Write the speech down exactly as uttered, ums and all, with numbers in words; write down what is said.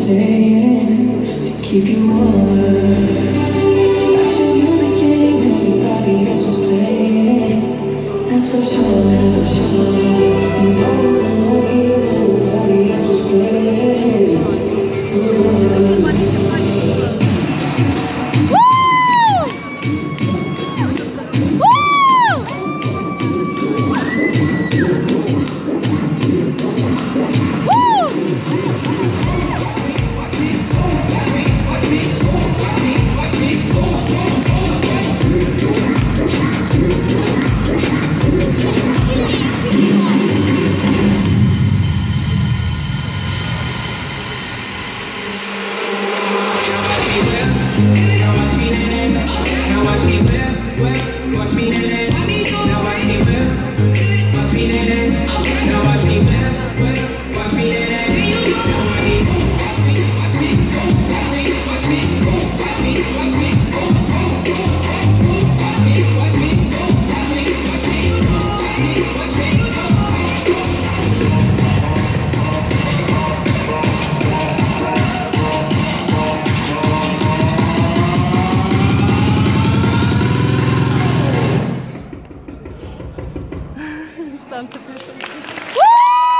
staying to keep you warm. I showed you the game everybody else was playing, that's for sure. And those are ways everybody else was playing. Ooh. Сам ты пришел.